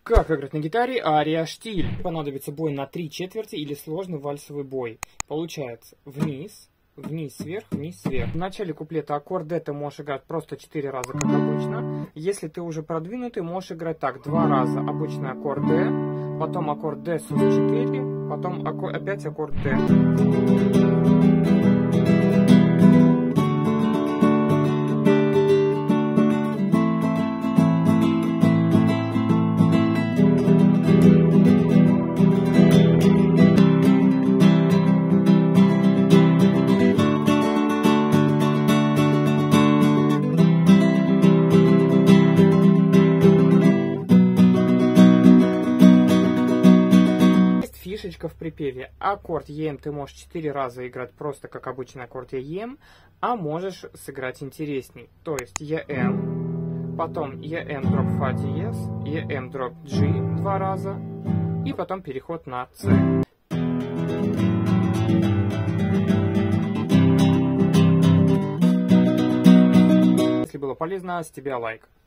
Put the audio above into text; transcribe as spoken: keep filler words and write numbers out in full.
Как играть на гитаре ария штиль? Понадобится бой на три четверти или сложный вальсовый бой. Получается вниз, вниз, вверх, вниз, вверх. В начале куплета аккорд D ты можешь играть просто четыре раза, как обычно. Если ты уже продвинутый, можешь играть так: два раза обычный аккорд D, потом аккорд D sus четыре, потом аккорд, опять аккорд D. Фишечка в припеве. Аккорд Е М ты можешь четыре раза играть просто как обычный аккорд Е М, а можешь сыграть интересней. То есть Е М, потом Е М дроп Фа диез, Е М дроп G два раза, и потом переход на С. Если было полезно, с тебя лайк.